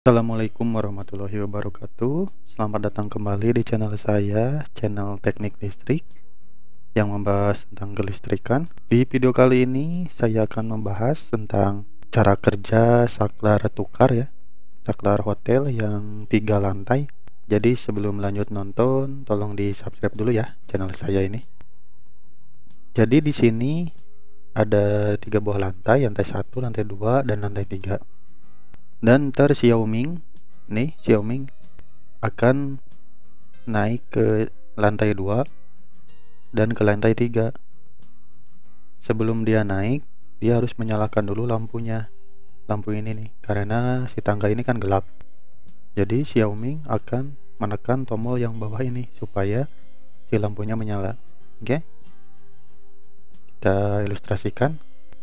Assalamualaikum warahmatullahi wabarakatuh. Selamat datang kembali di channel saya, channel Teknik Listrik yang membahas tentang kelistrikan. Di video kali ini saya akan membahas tentang cara kerja saklar tukar ya, saklar hotel yang 3 lantai. Jadi sebelum lanjut nonton, tolong di subscribe dulu ya channel saya ini. Jadi di sini ada 3 buah lantai, lantai 1, lantai 2, dan lantai 3. Dan ntar Xiaoming akan naik ke lantai 2 dan ke lantai 3. Sebelum dia naik, dia harus menyalakan dulu lampunya. Lampu ini nih, karena si tangga ini kan gelap. Jadi Xiaoming akan menekan tombol yang bawah ini supaya si lampunya menyala. Oke? Kita ilustrasikan.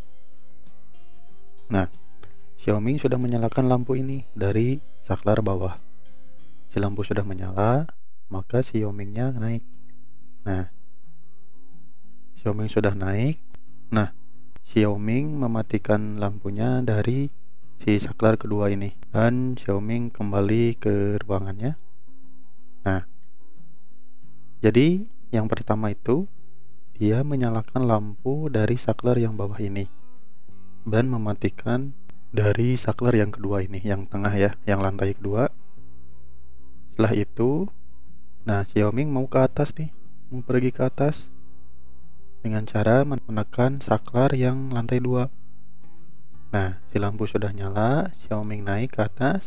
Nah, Xiaoming sudah menyalakan lampu ini dari saklar bawah. Si lampu sudah menyala, maka Xiaomingnya naik. Nah, Xiaoming sudah naik. Nah, Xiaoming mematikan lampunya dari si saklar kedua ini, dan Xiaoming kembali ke ruangannya. Nah, jadi yang pertama itu dia menyalakan lampu dari saklar yang bawah ini dan mematikan dari saklar yang kedua ini, yang tengah ya, yang lantai kedua. Setelah itu, nah Xiaoming mau ke atas nih, mau pergi ke atas dengan cara menekan saklar yang lantai 2. Nah, si lampu sudah nyala, Xiaoming naik ke atas.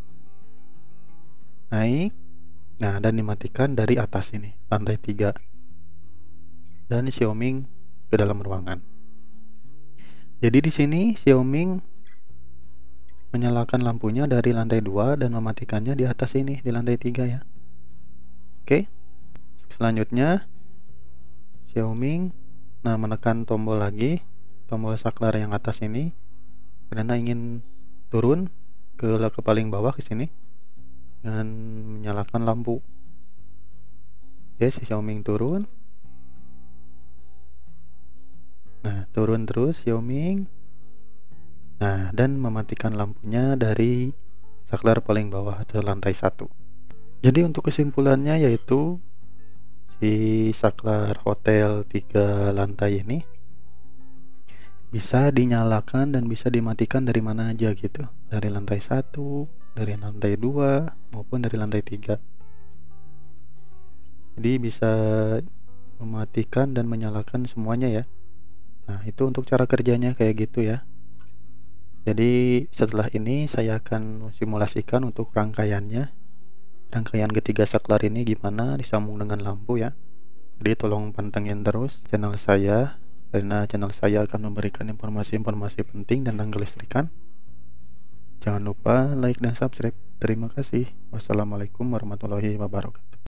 Naik. Nah, dan dimatikan dari atas ini, lantai 3. Dan Xiaoming ke dalam ruangan. Jadi di sini Xiaoming menyalakan lampunya dari lantai 2 dan mematikannya di atas ini, di lantai 3 ya. Oke. Selanjutnya Xiaoming menekan tombol lagi, tombol saklar yang atas ini, karena ingin turun ke paling bawah ke sini dan menyalakan lampu. Oke, si Xiaoming turun. Nah, turun terus Xiaoming. Nah, dan mematikan lampunya dari saklar paling bawah atau lantai 1. Jadi untuk kesimpulannya yaitu si saklar hotel 3 lantai ini bisa dinyalakan dan bisa dimatikan dari mana aja gitu. Dari lantai 1, dari lantai 2, maupun dari lantai 3. Jadi bisa mematikan dan menyalakan semuanya ya. Nah, itu untuk cara kerjanya kayak gitu ya. Jadi setelah ini saya akan simulasikan untuk rangkaian ketiga saklar ini gimana disambung dengan lampu ya. Jadi tolong pantengin terus channel saya, karena channel saya akan memberikan informasi-informasi penting tentang kelistrikan. Jangan lupa like dan subscribe. Terima kasih. Wassalamualaikum warahmatullahi wabarakatuh.